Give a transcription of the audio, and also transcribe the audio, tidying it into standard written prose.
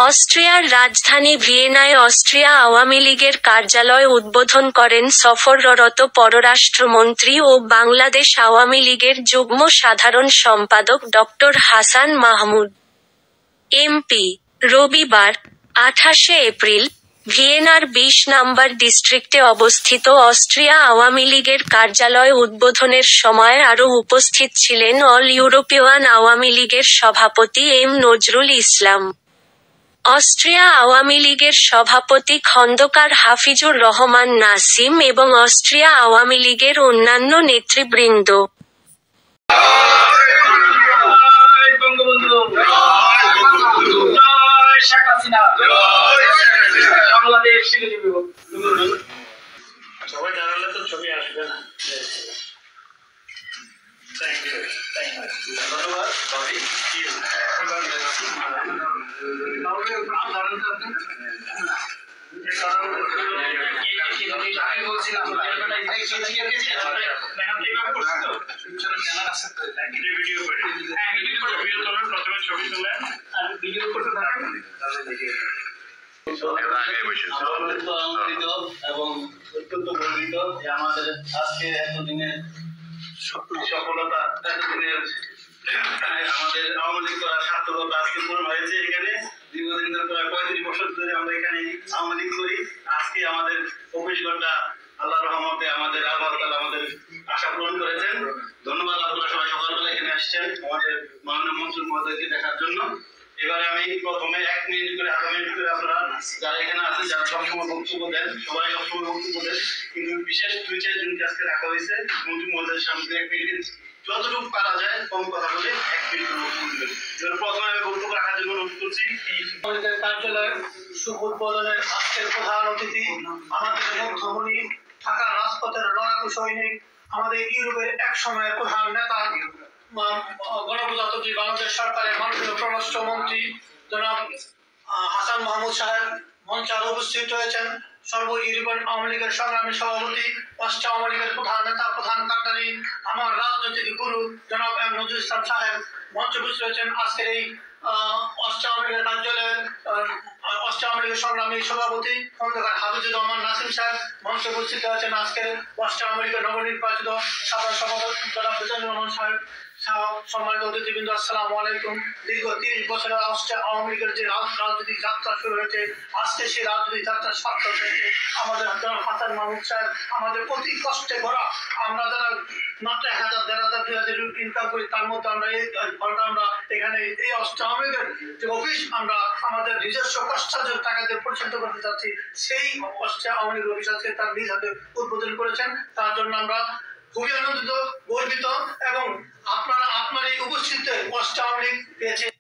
অস্ট্রিয়ার রাজধানী ভিয়েনায় অস্ট্রিয়া আওয়ামী লীগের কার্যালয় উদ্বোধন করেন সফররত পররাষ্ট্রমন্ত্রী ও বাংলাদেশ আওয়ামী লীগের যুগ্ম সাধারণ সম্পাদক ড. হাসান মাহমুদ এমপি। রবিবার, 28শে এপ্রিল, ভিয়েনার 20 নম্বর ডিস্ট্রিক্টে অবস্থিত অস্ট্রিয়া আওয়ামী লীগের কার্যালয় উদ্বোধনের সময় আরও উপস্থিত ছিলেন অল ইউরোপিয়ান আওয়ামী লীগের সভাপতি এম নজরুল ইসলাম, অস্ট্রিয়া আওয়ামী লীগের সভাপতি খন্দকার হাফিজুর রহমান নাসিম এবং অস্ট্রিয়া আওয়ামী লীগের অন্যান্য নেতৃবৃন্দ। এবং অত্যন্ত গর্বিত যে আমাদের আজকে এতদিনের সফলতা, এতদিনের আমাদের আওয়ামী লীগ করার সার্থকতা আজকে পূরণ হয়েছে। এখানে দীর্ঘদিন ধরে প্রায় 35 বছর ধরে আমরা এখানে আওয়ামী লীগ করি। আজকে আমাদের 24 ঘন্টা আল্লাহর রহমতে আমাদের আল্লাহ তাআলা আমাদের আশা পূরণ করেছেন। ধন্যবাদ, আপনারা সবাই সকালবেলা এখানে আসছেন আমাদের মাননীয় মন্ত্রী মহোদয়কে দেখার জন্য। এবারে আমি প্রথমে 1 মিনিট করে 1/2 মিনিট করে আপনারা যারা এখানে আছেন, যারা সবসময় বক্তব্য দেন, সবাই সবসময় বক্তব্য দেন, কিন্তু বিশেষ 2-4 জনকে আজকে রাখা হয়েছে মন্ত্রী মহোদয়ের সামনে 1 মিনিট যতটুকু পারা যায় কম কথা বলে 1 মিনিট বক্তব্য দেবেন। প্রথমে আমি বক্তব্য রাখার জন্য অনুরোধ করছি আমাদের কার্যালয়ের শুভ উদ্বোধনের আজকের প্রধান অতিথি আমাদের মুখ্যমন্ত্রী, ঢাকা রাজপথের লড়াকু সৈনিক, আমাদের ইউরোপের এক সময়ের প্রধান নেতা, গণপ্রজাতন্ত্রী বাংলাদেশ সরকারের মাননীয় পররাষ্ট্রমন্ত্রী জনাব হাসান মাহমুদ সাহেব মঞ্চে আরো উপস্থিত রয়েছেন। সর্ব ইউরোপিয়ান আওয়ামী লীগের সংগ্রামী সভাপতি, রাষ্ট্র আওয়ামী লীগের প্রধান নেতা, প্রধান কান্ডারি, আমার রাজনৈতিক গুরু জনাব এম নজরুল ইসলাম সাহেব মঞ্চে উপস্থিত রয়েছেন। আজকের এই রাষ্ট্র আওয়ামী লীগের কার্যালয়ের রাষ্ট্র আওয়ামী লীগের সংগ্রামী সভাপতি খন্দকার হাফিজুর রহমান নাসিম সাহেব মঞ্চে উপস্থিত রয়েছেন। আজকের রাষ্ট্র আওয়ামী লীগের নবনির্বাচিত সাধারণ সম্পাদক জনাব মিজানুর রহমান সাহেব, সম্মানিত অতিথিবৃন্দ, আসসালামু আলাইকুম। দীর্ঘ 30 বছরের অস্ট্রিয়া আওয়ামী লীগের যে রাজনৈতিক যাত্রা শুরু হয়েছে, আজকে সেই রাজনৈতিক যাত্রা সার্থক হয়েছে। আমাদের হাসান মাহমুদ সাহেব আমাদের অতি কষ্টে ভরা, আমরা যারা মাত্র 1000, 1500, 2000 ইনকাম করি, তার মধ্যে আমরা এই ঘন্টা আমরা এখানে এই অস্ট্রিয়া আওয়ামী লীগের যে অফিস আমরা আমাদের নিজস্ব কষ্টার্জিত টাকা দিয়ে পরিচালিত করতে চাচ্ছি, সেই অস্ট্রিয়া আওয়ামী লীগের অফিস আজকে তার নিজ হাতে উদ্বোধন করেছেন। তার জন্য আমরা খুবই আনন্দিত, গর্বিত এবং আপনার এই উপস্থিতিতে অস্ট্রিয়া আওয়ামী লীগ পেয়েছে।